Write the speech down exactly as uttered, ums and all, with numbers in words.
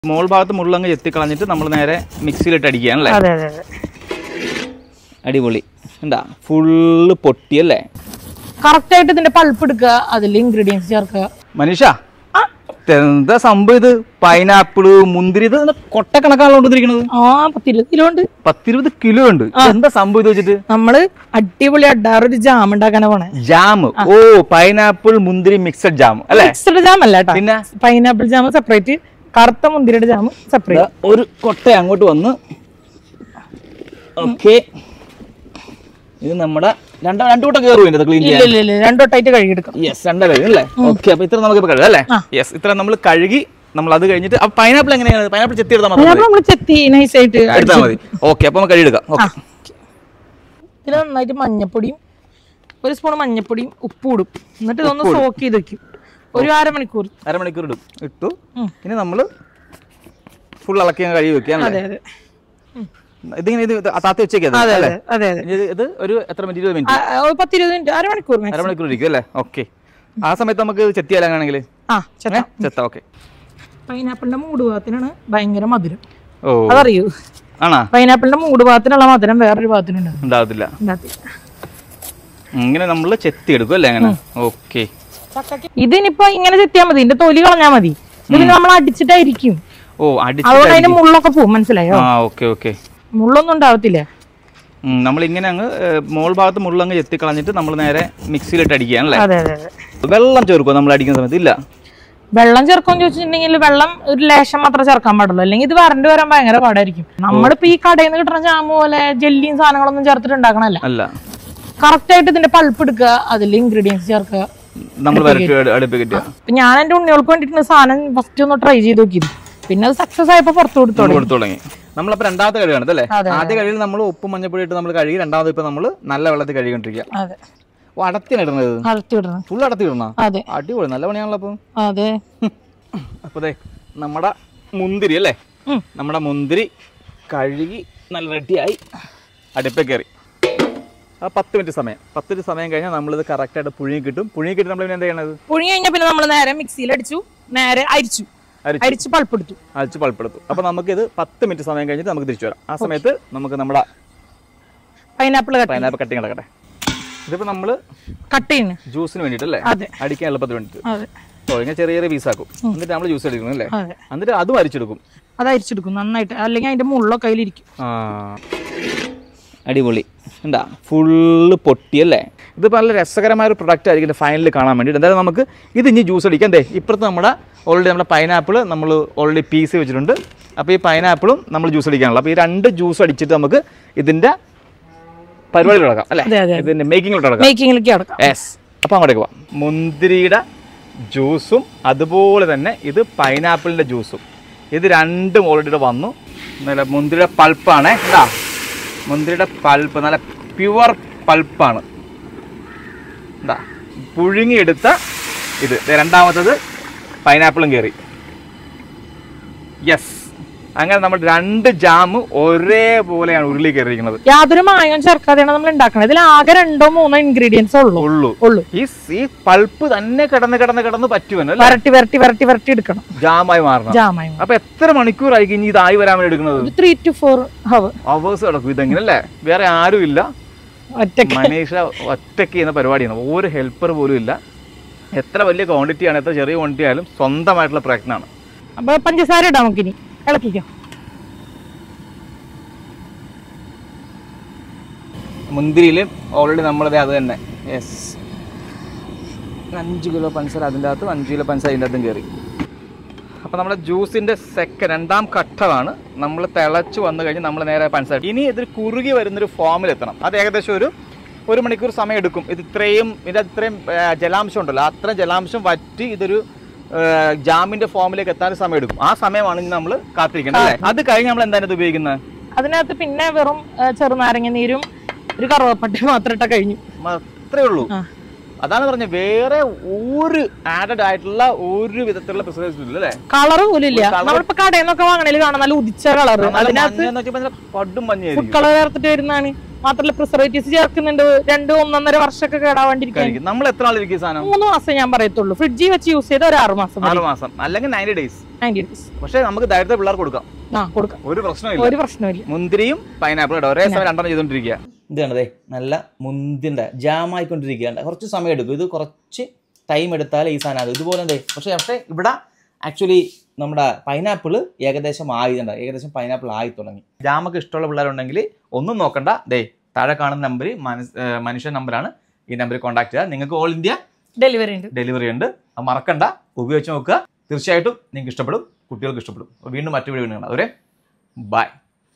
മോൾ ഭാഗത്ത് മുള്ളങ്ങ് ചെത്തി കളഞ്ഞിട്ട് നമ്മൾ നേരെ മിക്സിയിലിട്ട് അടിക്കുകയാണല്ലേ? അതെ അതെ അതെ. അടിപൊളി. എന്താ ഫുള്ള് പൊട്ടിയല്ലേ? കറക്റ്റ് ആയിട്ട് ഇതിന്റെ പൾപ്പ് എടുക്കുക, അതിൽ ഇൻഗ്രീഡിയൻസ് ചേർക്കുക. മനീഷ എന്താ സംഭവം ഇത്? പൈനാപ്പിള്, മുന്തിരി, ഇത് കൊട്ടക്കണക്കാണല്ലോ കൊണ്ടിരിക്കുന്നത്. ആ പത്തിരുപത് കിലോ ഉണ്ട്. പത്തിരുപത് കിലോ ഉണ്ട്. എന്താ സംഭവം ഇത് വെച്ചിട്ട്? നമ്മള് അടിപൊളി അഡാറൊരു ജാം ഉണ്ടാക്കാനാ പോണേ. ജാം? ഓ, പൈനാപ്പിൾ മുന്തിരി മിക്സഡ് ജാം അല്ലേ? മിക്സഡ് ജാം അല്ല കേട്ടോ, പിന്നെ പൈനാപ്പിൾ ജാം സെപ്പറേറ്റ്, കറുത്ത മുന്തിരിയുടെ ജാം സെപ്പറേറ്റ്. ഒരു കൊട്ട അങ്ങോട്ട് വന്ന് ഓക്കെ. ഇത് നമ്മുടെ രണ്ടോ രണ്ടു കൂട്ടം കയറും ക്ലീൻ ചെയ്യാൻ. രണ്ടോട്ടായിട്ട് കഴുകിയെടുക്കാം. യെസ്, രണ്ടാ കഴിയും അല്ലേ? ഓക്കെ. അപ്പൊ ഇത്ര നമുക്ക് കഴുകാം അല്ലേ? യെസ്, ഇത്ര നമ്മൾ കഴുകി നമ്മൾ അത് കഴിഞ്ഞിട്ട് പൈനാപ്പിൾ എങ്ങനെയാണ്? പൈനാപ്പിൾ ചെത്തി എടുത്താൽ നമ്മൾ ചെത്തി നൈസ് ആയിട്ട് എടുത്താൽ മതി. ഓക്കെ, അപ്പൊ നമുക്ക് കഴുകിയെടുക്കാം. ഇതിൽ നന്നായിട്ട് മഞ്ഞപ്പൊടിയും ഒരു സ്പൂൺ മഞ്ഞപ്പൊടിയും ഉപ്പും ഇടും. എന്നിട്ട് ഇതൊന്ന് സോക്ക് ചെയ്ത് വെക്കും ഒരു അരമണിക്കൂർ. അരമണിക്കൂർ ഇടും ഇട്ടു. ഇനി നമ്മള് ഫുൾ ഇളക്കി കഴുകി വെക്കാം. അതെ അതെ. ഇതിങ്ങനെ ഇത് താത്തി വെച്ചേക്കാം. ഇത് ഒരു എത്ര മിനിറ്റ്? ഇരുപത് മിനിറ്റ്, പത്തിരുപത് മിനിറ്റ്, അരമണിക്കൂർ അരമണിക്കൂർ ഇരിക്കും അല്ലേ? ഓക്കെ. ആ സമയത്ത് നമുക്ക് ചെത്തിയാലാണെങ്കിൽ ചെത്താം. ഓക്കെ. പൈനാപ്പിളിന്റെ മൂട് ഭാഗത്തിനാണ് ഭയങ്കര മധുരം. ഓ, അതറിയൂ? ആണോ? പൈനാപ്പിളിന്റെ മൂട് ഭാഗത്തിനുള്ള മധുരം വേറൊരു ഭാഗത്തിനുണ്ട്. ഉണ്ടാകത്തില്ല. ഇങ്ങനെ നമ്മള് ചെത്തി എടുക്കും അല്ലേ? അങ്ങനെ. ഓക്കെ. ഇതിനിപ്പോ ഇങ്ങനെ ചെത്തിയാൽ മതി, ഇതിന്റെ തൊലി കളഞ്ഞാൽ മതി. ഇത് നമ്മൾ അടിച്ചിട്ടായിരിക്കും. ഓ, അതുകൊണ്ട് അതിന്റെ മുള്ളൊക്കെ പോകും. മനസ്സിലായോ? Okay okay. മുള്ളൊന്നും ഉണ്ടാവത്തില്ല. നമ്മൾ ഇങ്ങനെ അങ്ങ് മോൾ ഭാഗത്ത് മുള്ളങ്ങ് ചെത്തി കളഞ്ഞിട്ട് നമ്മൾ നേരെ മിക്സിയിലിട്ട് അടിക്കുകയാണല്ലേ? അതെ അതെ അതെ. വെള്ളം ചേർക്കുമോ നമ്മൾ അടിക്കുന്ന സമയത്ത്? ഇല്ല. വെള്ളം ചേർക്കുമെന്ന് ചോദിച്ചിട്ടുണ്ടെങ്കിൽ വെള്ളം ഒരു ലേശം മാത്രമേ ചേർക്കാൻ പാടുള്ളൂ, അല്ലെങ്കിൽ ഇത് വരണ്ട് വരാൻ ഭയങ്കര പാടായിരിക്കും. നമ്മളിപ്പോ ഈ കടയിൽ നിന്ന് കിട്ടുന്ന ജാമ് പോലെ ജെല്ലിയും സാധനങ്ങളൊന്നും ചേർത്തിട്ട് ഉണ്ടാക്കണല്ല. അല്ല, കറക്റ്റ് ആയിട്ട് ഇതിന്റെ പൾപ്പ് എടുക്കുക, അതിൽ ഇൻഗ്രീഡിയൻസ് ചേർക്കുക. ഞാൻ എന്റെ ഉണ്ണികൾക്ക് വേണ്ടിട്ട് സാധനം ഫസ്റ്റ് ഒന്ന് ട്രൈ ചെയ്ത് നോക്കി, പിന്നെ അത് സക്സസ് ആയപ്പോ പുറത്തു കൊടുത്തു തുടങ്ങി. നമ്മളപ്പോ രണ്ടാമത്തെ കഴുകാണ് അല്ലേ? ആദ്യ കഴുകിൽ നമ്മൾ ഉപ്പും മഞ്ഞപ്പൊടി ഇട്ട് നമ്മൾ കഴുകി, രണ്ടാമത് ഇപ്പൊ നമ്മൾ നല്ല വെള്ളത്തിൽ കഴുകിക്കൊണ്ടിരിക്കുക. അടത്തിയാണ് ഫുൾ അടത്തി ഇടണോ? അടിപൊളി, നല്ല പണിയാണല്ലോ അപ്പൊ. അതെ. അപ്പൊ നമ്മുടെ മുന്തിരി അല്ലേ, നമ്മുടെ മുന്തിരി കഴുകി നല്ല റെഡിയായി അടുപ്പേ കയറി. ആ പത്ത് മിനിറ്റ് സമയം പത്ത് മിനിറ്റ് സമയം കഴിഞ്ഞാൽ നമ്മളിത് കറക്റ്റ് ആയിട്ട് പുഴുങ്ങി കിട്ടും. പുഴുങ്ങി കിട്ടി നമ്മൾ എന്താ ചെയ്യണത്? പുഴുങ്ങി കഴിഞ്ഞാൽ പിന്നെ നമ്മൾ നേരെ മിക്സിയിൽ അടിച്ചു, നേരെ അരിച്ചു അരിച്ച് പൾപ്പെടുത്തു അരിച്ച് പൾപ്പെടുത്തു. അപ്പൊ നമുക്ക് ഇത് പത്ത് മിനിറ്റ് സമയം കഴിഞ്ഞിട്ട് നമുക്ക് തിരിച്ചു വരാം. ആ സമയത്ത് നമുക്ക് നമ്മുടെ പൈനാപ്പിൾ പൈനാപ്പിൾ കട്ടിങ് കിടക്കട്ടെ. ഇതിപ്പോ നമ്മള് കട്ട് ചെയ്യുന്നു ജ്യൂസിന് വേണ്ടിട്ടല്ലേ? അടിക്കാൻ എളുപ്പത്തിന് വേണ്ടിട്ട് ഇങ്ങനെ ചെറിയ ചെറിയ പീസാക്കും. എന്നിട്ട് നമ്മൾ ജ്യൂസ് എടുക്കണം അല്ലേ? എന്നിട്ട് അതും അരിച്ചെടുക്കും. അത് അരിച്ചെടുക്കും നന്നായിട്ട്, അല്ലെങ്കിൽ അതിന്റെ മുള്ളൊക്കെ കയ്യിലിരിക്കും. അടിപൊളി. എന്താ ഫുള്ള് പൊട്ടിയല്ലേ? ഇതിപ്പോൾ നല്ല രസകരമായ ഒരു പ്രൊഡക്റ്റ് ആയിരിക്കും ഫൈനലിൽ കാണാൻ വേണ്ടിയിട്ട്. എന്തായാലും നമുക്ക് ഇത് ഇനി ജ്യൂസ് അടിക്കാം. എന്തേ ഇപ്പുറത്ത് നമ്മുടെ ഓൾറെഡി നമ്മുടെ പൈനാപ്പിൾ നമ്മൾ ഓൾറെഡി പീസ് വെച്ചിട്ടുണ്ട്. അപ്പോൾ ഈ പൈനാപ്പിളും നമ്മൾ ജ്യൂസ് അടിക്കാനുള്ള, അപ്പോൾ ഈ രണ്ട് ജ്യൂസ് അടിച്ചിട്ട് നമുക്ക് ഇതിൻ്റെ പരിപാടിയിൽ കിടക്കാം അല്ലേ? ഇതിൻ്റെ മേക്കിങ്ങിലോട്ട് കിടക്കാം. യെസ്. അപ്പോൾ അങ്ങോട്ടേക്ക് പോവാം. മുന്തിരിയുടെ ജ്യൂസും അതുപോലെ തന്നെ ഇത് പൈനാപ്പിളിൻ്റെ ജ്യൂസും, ഇത് രണ്ടും ഓൾറെഡി വന്നു. നല്ല മുന്തിരിയുടെ പൾപ്പാണ് എന്താ, മുന്തിരിയുടെ പൾപ്പ് നല്ല പ്യുവർ പൾപ്പാണ്. എന്താ പുഴുങ്ങിയെടുത്ത ഇത്. രണ്ടാമത്തത് പൈനാപ്പിളും കയറി. യെസ്. അങ്ങനെ നമ്മൾ രണ്ട് ജാം ഒരേപോലെയാണ് ഉരുളി കയറിയിരിക്കുന്നത്. യാതൊരു മായം ചേർക്കാതെയാണ് നമ്മൾ ഉണ്ടാക്കുന്നത്. ഇതിൽ ആകെ രണ്ടോ മൂന്നോ ഇൻഗ്രീഡിയൻസ് ഉള്ളൂ ഉള്ളൂ ഈ പൾപ്പ് തന്നെ കിടന്ന് കിടന്ന് കിടന്ന് പറ്റുമല്ലോ, വരട്ടി വരട്ടി വരട്ടി വരട്ടി എടുക്കണം, ജാമായി മാറണം. ജാമായി. അപ്പൊ എത്ര മണിക്കൂറായിരിക്കും ഇനി ഇതായി വരാൻ വേണ്ടി എടുക്കുന്നത്? ത്രീ ടു ഫോർ അവേഴ്സ് കിടക്കും ഇതെങ്ങനല്ലേ? വേറെ ആരും ഇല്ല, മനീഷ ഒറ്റയ്ക്ക് ചെയ്യുന്ന പരിപാടിയാണ്. ഒരു ഹെൽപ്പർ പോലും ഇല്ല. എത്ര വലിയ ക്വാണ്ടിറ്റി ആണ്, എത്ര ചെറിയ ക്വാണ്ടിറ്റി ആയാലും സ്വന്തമായിട്ടുള്ള പ്രയത്നമാണ്. അപ്പൊ പഞ്ചസാര ഇടാം നമുക്കിനി, ഇളക്കിക്കോ. മുന്തിരിയിലും ഓൾറെഡി നമ്മളത് അത് തന്നെ. യെസ്. അഞ്ച് കിലോ പഞ്ചസാര അതിൻ്റെ അകത്തും അഞ്ച് കിലോ പഞ്ചസാര അതിൻ്റെ അകത്തും കയറി. അപ്പോൾ നമ്മുടെ ജ്യൂസിൻ്റെ സെക്കൻഡ് രണ്ടാം ഘട്ടമാണ്. നമ്മൾ തിളച്ച് വന്നു കഴിഞ്ഞ് നമ്മൾ നേരെ പഞ്ചസാര ഇനി ഇതിൽ കുറുകി വരുന്നൊരു ഫോമിലെത്തണം. അത് ഏകദേശം ഒരു ഒരു മണിക്കൂർ സമയം എടുക്കും. ഇത് ഇത്രയും ഇതിൻ്റെ ഇത്രയും ജലാംശം ഉണ്ടല്ലോ, അത്രയും ജലാംശം വറ്റി ഇതൊരു ജാമിന്റെ ഫോമിലേക്ക് എത്താൻ സമയം എടുക്കും. ആ സമയമാണ് നമ്മൾ കാത്തിരിക്കുന്നത് അല്ലേ? അത് കഴിഞ്ഞ് നമ്മൾ എന്താണ് ഉപയോഗിക്കുന്നത്? അതിനകത്ത് പിന്നെ വെറും ചെറുനാരങ്ങ നീരും ഒരു കറുവപ്പട്ടയും മാത്രം ഇട്ടാ കഴിഞ്ഞു. അത്രേ ഉള്ളൂ. അതാണ് പറഞ്ഞത്, വേറെ ഒരു ആഡഡ് ആയിട്ടുള്ള ഒരു വിധത്തിലുള്ള പ്രിസർവേറ്റീവ്സ് ഇല്ല അല്ലേ? കളർ പോലും ഇല്ല. നമ്മളിപ്പോ കടയിൽ നിന്നൊക്കെ വാങ്ങണേൽ കാണാൻ നല്ല ഉദിച്ച കളർ, അതിനകത്ത് പടും മഞ്ഞ കളർ ചേർത്തിട്ട് വരുന്നതാണ്. മാത്രമല്ല പ്രിസർവേറ്റീവ്സ് ചേർക്കുന്നുണ്ട്. രണ്ട് ഒന്നൊന്നര വർഷമൊക്കെ കേടാവാണ്ടിരിക്കും. നമ്മൾ എത്ര നാൾ ഇരിക്കും സാധനം? മൂന്ന് മാസം ഞാൻ പറയത്തുള്ളൂ. ഫ്രിഡ്ജിൽ വെച്ച് യൂസ് ചെയ്ത ഒരു ആറ് മാസം ആറ് മാസം അല്ലെങ്കിൽ നയൻറ്റി ഡേയ്സ് നയൻറ്റി ഡേയ്സ് പക്ഷേ നമുക്ക് ധൈര്യത്തെ പിള്ളേർക്ക് കൊടുക്കാം. ആ കൊടുക്കാം, ഒരു പ്രശ്നമില്ല. ഒരു പ്രശ്നമില്ല. മുന്തിരിയും പൈനാപ്പിൾ കേട്ടോ ഒരേ സമയം രണ്ടെണ്ണം ചെയ്തോണ്ടിരിക്കുക. ഇതാണതേ നല്ല മുന്തിൻ്റെ ജാമായിക്കൊണ്ടിരിക്കുകയാണ്. കുറച്ച് സമയം എടുക്കും. ഇത് കുറച്ച് ടൈം എടുത്താൽ ഈ സാധനം അത് ഇതുപോലെ എന്തേ. പക്ഷേ പക്ഷേ ഇവിടെ ആക്ച്വലി നമ്മുടെ പൈനാപ്പിൾ ഏകദേശം ആയിട്ടുണ്ട്. ഏകദേശം പൈനാപ്പിൾ ആയി തുടങ്ങി. ജാമൊക്കെ ഇഷ്ടമുള്ള പിള്ളേരുണ്ടെങ്കിൽ ഒന്നും നോക്കണ്ട, ദേ താഴെ കാണുന്ന നമ്പർ മനുഷ്യ നമ്പറാണ്. ഈ നമ്പറിൽ കോൺടാക്ട് ചെയ്യുക. നിങ്ങൾക്ക് ഓൾ ഇന്ത്യ ഡെലിവറി ഉണ്ട് ഡെലിവറി ഉണ്ട്. അത് മറക്കണ്ട, ഉപയോഗിച്ച് നോക്കുക. തീർച്ചയായിട്ടും നിങ്ങൾക്ക് ഇഷ്ടപ്പെടും, കുട്ടികൾക്ക് ഇഷ്ടപ്പെടും. വീണ്ടും മറ്റു വീഡിയോ കാണാം. അവരെ ബൈ.